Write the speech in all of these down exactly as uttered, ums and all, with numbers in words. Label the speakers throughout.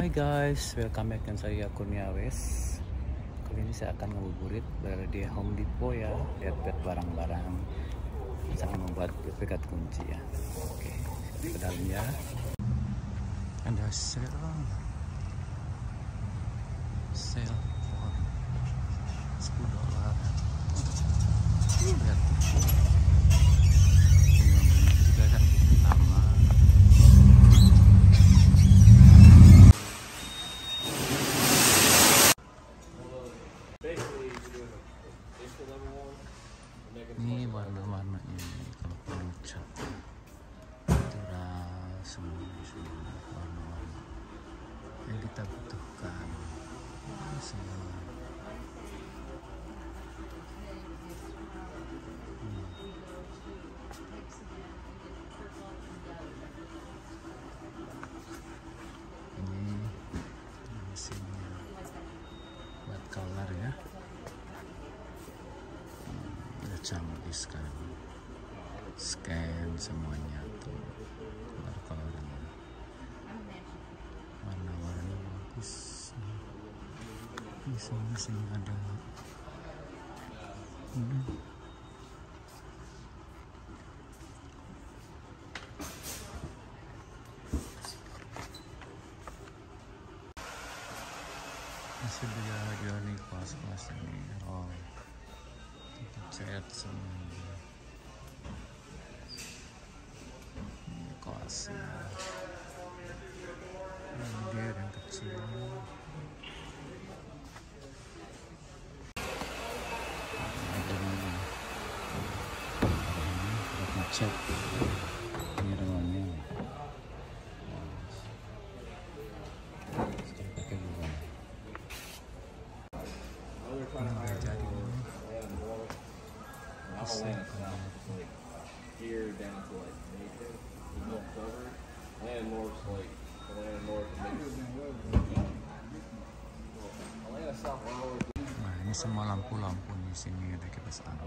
Speaker 1: Hai guys, welcome back dengan saya Kurnia Wes. Kali ini saya akan ngabuburit berada di Home Depot ya, lihat-lihat barang-barang misalnya membuat duplikat kunci ya. Oke, ke dalamnya ada sale, sale for sepuluh dolar. Lihat, ini juga kan sama. Ini warna-warnanya kalau perlu cat natural semua, semua warna-warna yang kita butuhkan semua. Hmm. Ini mesinnya buat color ya. Canggih sekarang, scan semuanya tuh color-colornya, warna-warna bagus. Ini sini ada hmm. Masih dia jual nih kelas-kelas ini. Oh, cat semuanya. Ini kelasnya. Ini dia yang kecil. Ada ini. Ini buat cat. Ini rumahnya. Sekarang pakai juga. Ini udah jadi.
Speaker 2: Like here down to like Macon, the North Cover, Atlanta North, like Atlanta North, Atlanta South.
Speaker 1: Nah, ini semua lampu-lampu di sini ada kipas angin.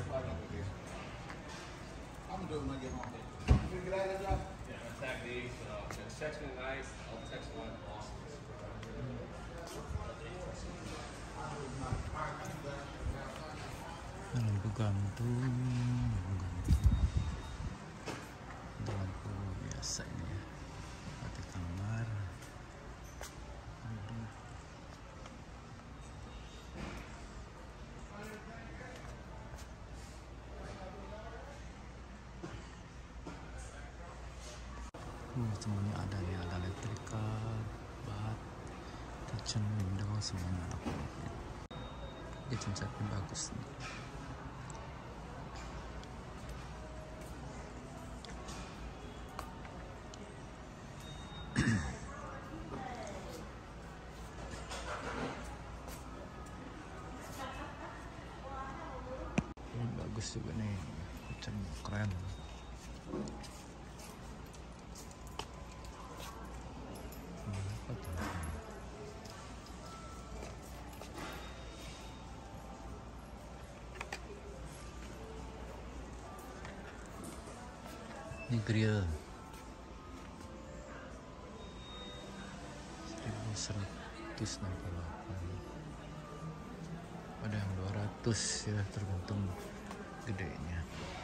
Speaker 2: I'm doing my get home. You get out of that job? Yeah, attack these. Uh, text me nice. I'll text my boss.
Speaker 1: Lampu gantung, lampu gantung, lampu biasa ini ya, buat di kamar. Aduh. Uh, semuanya ada nih, ada elektrikal, bat, kitchen window, semuanya ada. Kitchen setnya bagus nih. Ini bagus juga nih, kitchen keren. Apa tuh? Ini grill seribu seratus enam puluh delapan, ada yang dua ratus ya, tergantung gedenya.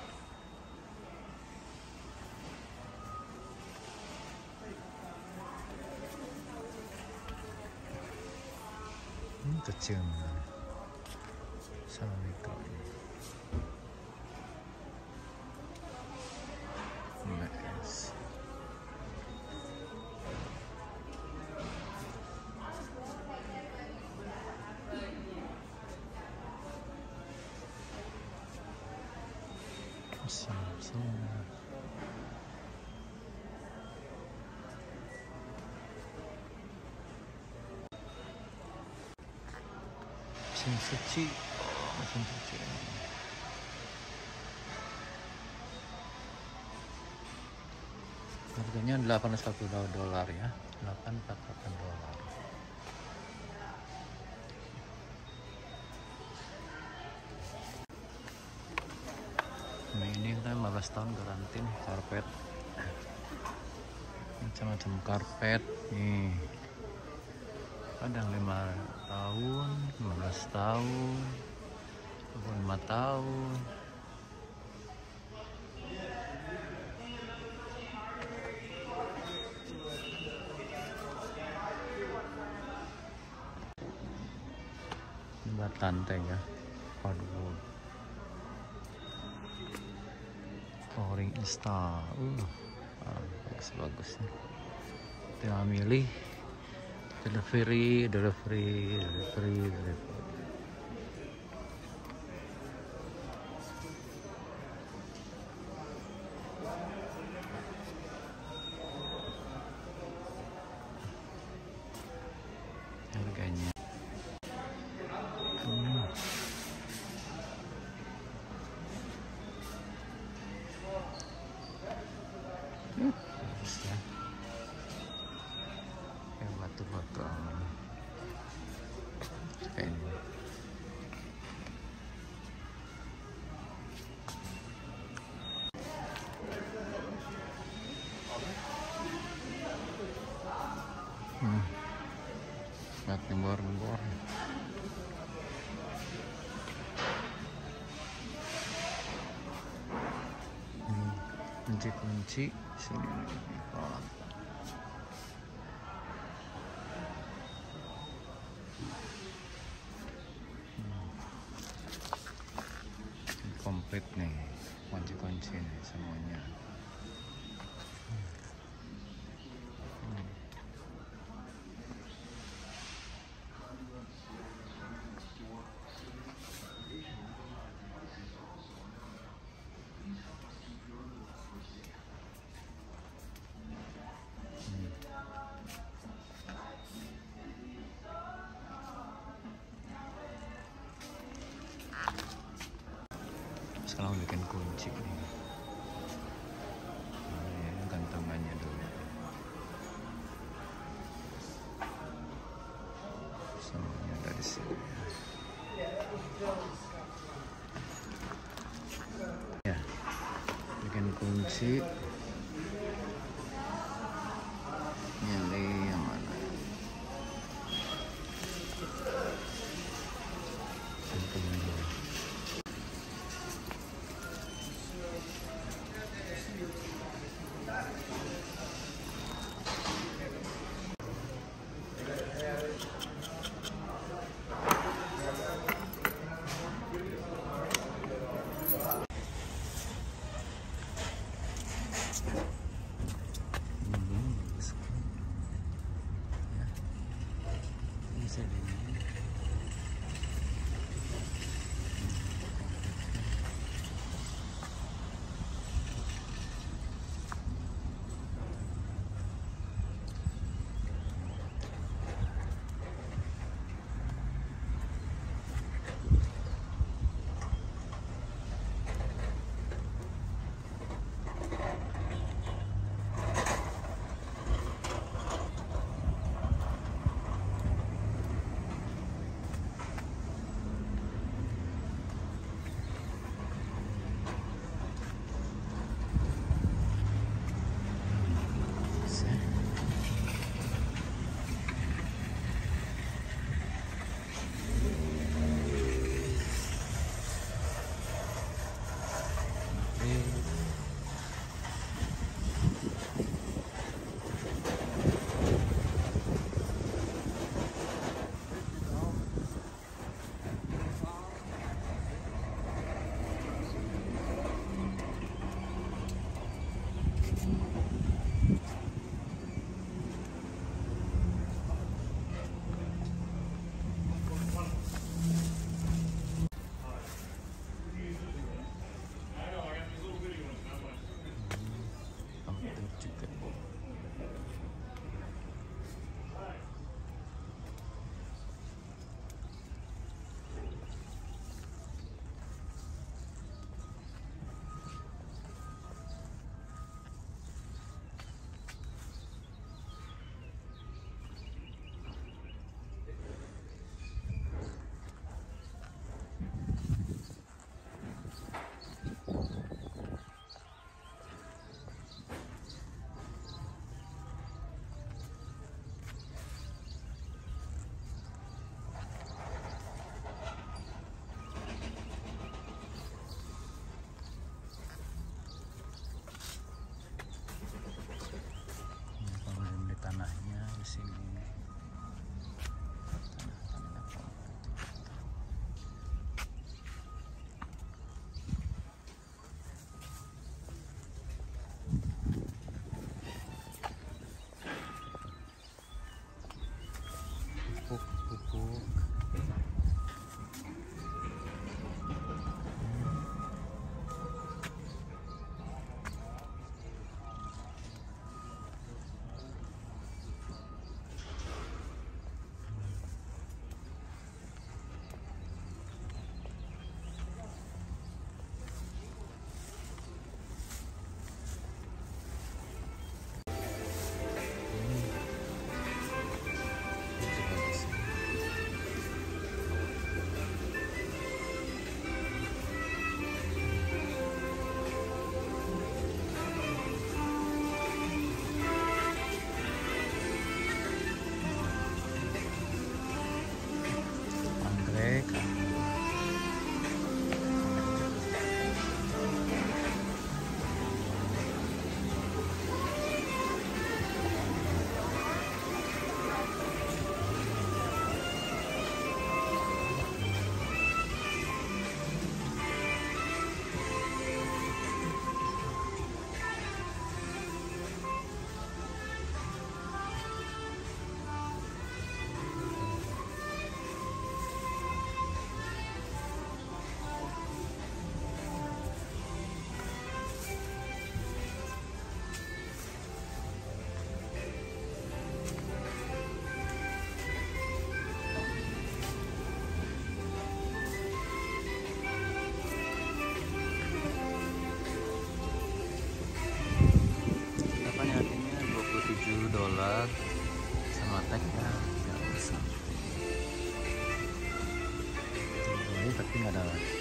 Speaker 1: Ini kecil mana sama mikro ini. Nice. Samsung. Mesin cuci, mesin cuci. Harganya delapan ratus empat puluh dolar ya, delapan ratus empat puluh delapan dolar. Nah, ini kan lima belas tahun garansi nih, karpet. Macam-macam karpet nih. kadang lima tahun, lima belas tahun, dua puluh lima tahun. Jembatan teh ya, aduh, flooring install, uh, ah, bagus bagus nih. Tinggal milih delivery, delivery, delivery, delivery. Harganya. Hmm. Hmm, bagus ya. Kayak batu-batu alam. Kayak ini. Hmm. Lihat gembor-gembor. Hmm. Kunci-kunci sini nih. Oh. Komplit nih, kunci-kunci nih semuanya. Hmm. Sekarang bikin kunci nih. Nah, ya, gantungannya dulu. Semuanya dari sini. Ya, bikin kunci. Milih yang mana? Gantungannya. tanahnya di sini. Tanah-tanah pupuk-pupuk. dolar sama tagnya nggak usah ini tapi nggak ada